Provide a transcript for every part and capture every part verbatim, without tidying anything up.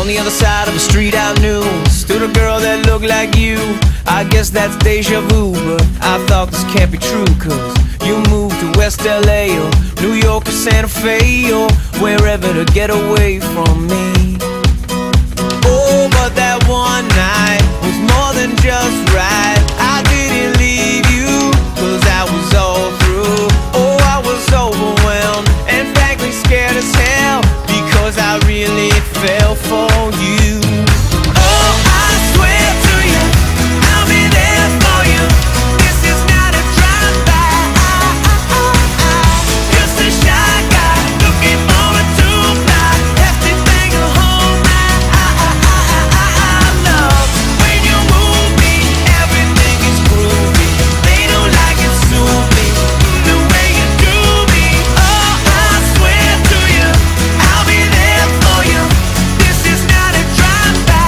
the other side of the street I knew stood a girl that looked like you. I guess that's deja vu, but I thought this can't be true, cause you moved to West L A or New York or Santa Fe or wherever to get away from me. Oh, but that one night was more than just right. I didn't leave you, cause I was all through. Oh, I was overwhelmed and frankly scared as hell, because I really fell for you. Oh, I swear to you, I'll be there for you. This is not a drive-by, just a shy guy looking for a two-fly, hefty thing of home night. Love, when you move me, everything is groovy. They don't like it, sue me, the way you do me. Oh, I swear to you, I'll be there for you. This is not a drive-by.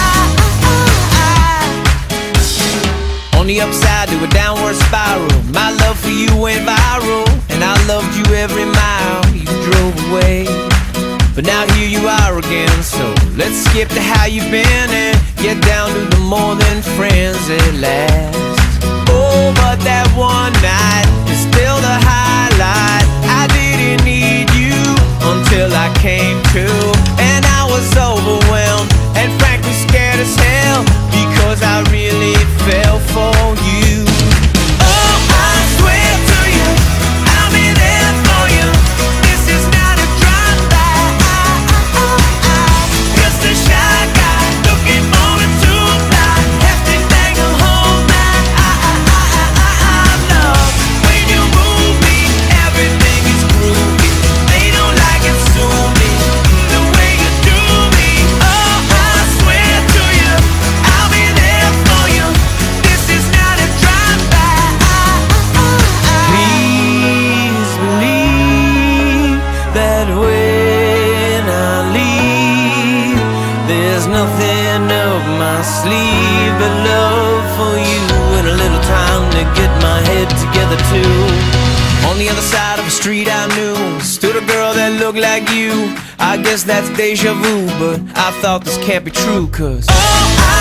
On the upside to a downward spiral, my love for you went viral, and I loved you every mile you drove away. But now here you are again, so let's skip to how you've been and get down to the more than friends at last. Oh, but that one night is still the highlight. I didn't need you until I came to, and I was overwhelmed and frankly scared as hell, because I really fell for you. Oh, I swear to you, I'll be there for you. This is not a drive-by, just a shy guy looking for a two-fly, hefty thing of home night. Love, when you move me, everything is groovy. They don't like it, sue me, the way you do me. Oh, I swear to you, I'll be there for you. This is not a drive-by. Please believe that when I leave, there's nothing up my sleeve but love for you, and a little time to get my head together too. On the other side of the street I knew stood a girl that looked like you. I guess that's deja vu, but I thought this can't be true, cause oh, I